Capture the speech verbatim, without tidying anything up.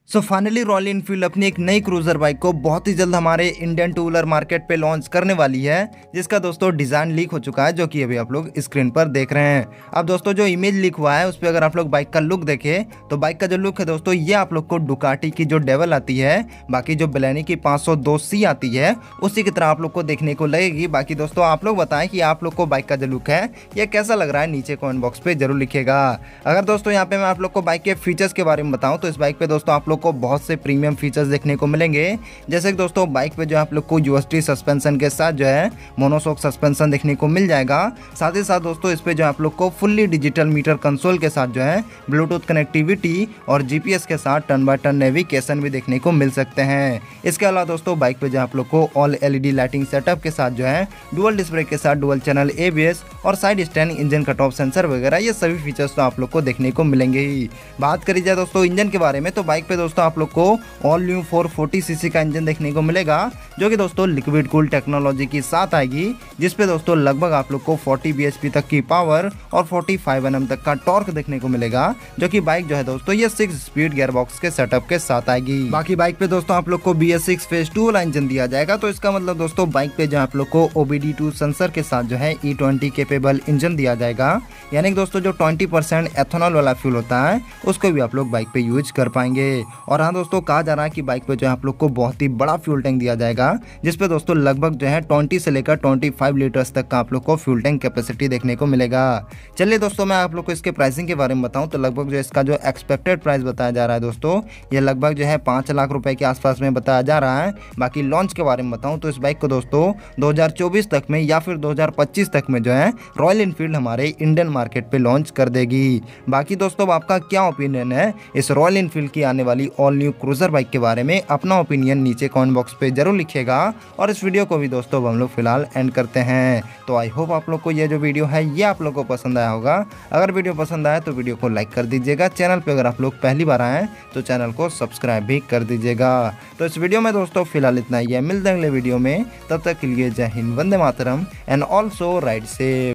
So finally royal Enfield अपनी एक नई क्रूजर बाइक को बहुत ही जल्द हमारे इंडियन टू व्हीलर मार्केट पे लॉन्च करने वाली है, जिसका दोस्तों डिजाइन लीक हो चुका है, जो कि अभी आप लोग स्क्रीन पर देख रहे हैं। अब दोस्तों जो इमेज लीक हुआ है उस पर अगर आप लोग बाइक का लुक देखें तो बाइक का जो लुक है दोस्तों, ये आप लोग को डुकाटी की जो डेवल आती है, बाकी जो बेलेनी की पाँच सौ दो सी आती है, उसी की तरह आप लोग को देखने को लगेगी। बाकी दोस्तों आप लोग बताएं कि आप लोग को बाइक का जो लुक है ये कैसा लग रहा है, नीचे कमेंट बॉक्स पे जरूर लिखिएगा। अगर दोस्तों यहाँ पे मैं आप लोग को बाइक के फीचर्स के बारे में बताऊं तो इस बाइक पे दोस्तों आप लोग को बहुत से प्रीमियम फीचर्स देखने को मिलेंगे। जैसे कि दोस्तों बाइक पे जो आप लोग को यूएसटी सस्पेंशन के साथ जो है मोनोशॉक सस्पेंशन देखने को मिल जाएगा। साथ ही साथ दोस्तों इस पे जो आप लोग को फुल्ली डिजिटल मीटर कंसोल के साथ जो है ब्लूटूथ कनेक्टिविटी और जीपीएस के साथ टर्न बाय टर्न नेविगेशन भी देखने को मिल सकते हैं। इसके अलावा दोस्तों बाइक पे जो आप लोग को ऑल एलईडी लाइटिंग सेटअप के साथ जो है डुअल डिस्क ब्रेक के साथ डुअल चैनल एबीएस और side stand engine cut off sensor वगैरह ये सभी फीचर्स तो आप लोग को देखने को मिलेंगे ही। बात करी जाए दोस्तों इंजन के बारे में तो बाइक पे दोस्तों आप लोग को all new four forty CC का इंजन देखने को मिलेगा, जो कि दोस्तों लिक्विड कूल टेक्नोलॉजी के साथ आएगी, जिसपे दोस्तों लगभग आप लोग को चालीस बीएचपी तक की पावर और पैंतालीस एनएम तक का टॉर्क देखने को मिलेगा, जो कि बाइक जो है दोस्तों ये सिक्स स्पीड गियरबॉक्स के सेटअप के साथ आएगी। बाकी बाइक पे दोस्तों आप लोग को B S six phase two वाला इंजन दिया जाएगा, तो इसका मतलब दोस्तों बाइक पे जो आप लोग को O B D two sensor के साथ जो है ई ट्वेंटी केपेबल इंजन दिया जाएगा, यानी कि दोस्तों जो बीस परसेंट एथेनॉल वाला फ्यूल होता है उसको भी आप लोग बाइक पे यूज कर पाएंगे। और हाँ दोस्तों कहा जा रहा है कि बाइक पे जो आप लोग को बहुत ही बड़ा फ्यूल टैंक दिया जाएगा, जिसपे दोस्तों लगभग जो है बीस से लेकर पच्चीस लीटर्स तक का आप लोग को फ्यूल टैंक कैपेसिटी देखने को मिलेगा। चलिए दोस्तों मैं आप लोग को इसके प्राइसिंग के बारे में बताऊं तो लगभग जो इसका जो एक्सपेक्टेड प्राइस बताया जा रहा है दोस्तों, ये लगभग जो है पाँच लाख रुपए के आसपास में बताया जा रहा है। बाकी लॉन्च के बारे में बताऊं तो इस बाइक को दोस्तों दो हज़ार चौबीस तक में या फिर दो हज़ार पच्चीस तक में जो है रॉयल इनफील्ड हमारे इंडियन मार्केट पे लॉन्च कर देगी। बाकी दोस्तों आपका क्या ओपिनियन है इस रॉयल इनफील्ड की आने वाली ऑल न्यू क्रूजर बाइक के बारे में, अपना ओपिनियन नीचे कमेंट बॉक्स पे जरूर लिखिएगा। और इस वीडियो को भी दोस्तों हम लोग फिलहाल एंड करते हैं। तो आई होप आप लोग को ये जो वीडियो है ये आप लोग को पसंद आया होगा। अगर वीडियो पसंद आया तो वीडियो को लाइक कर दीजिएगा। चैनल पे अगर आप लोग पहली बार आए तो चैनल को सब्सक्राइब भी कर दीजिएगा। तो इस वीडियो में दोस्तों फिलहाल इतना ही है, मिलते हैं अगले वीडियो में, तब तक के लिए जय हिंद, वंदे मातरम एंड ऑल्सो राइड सेफ।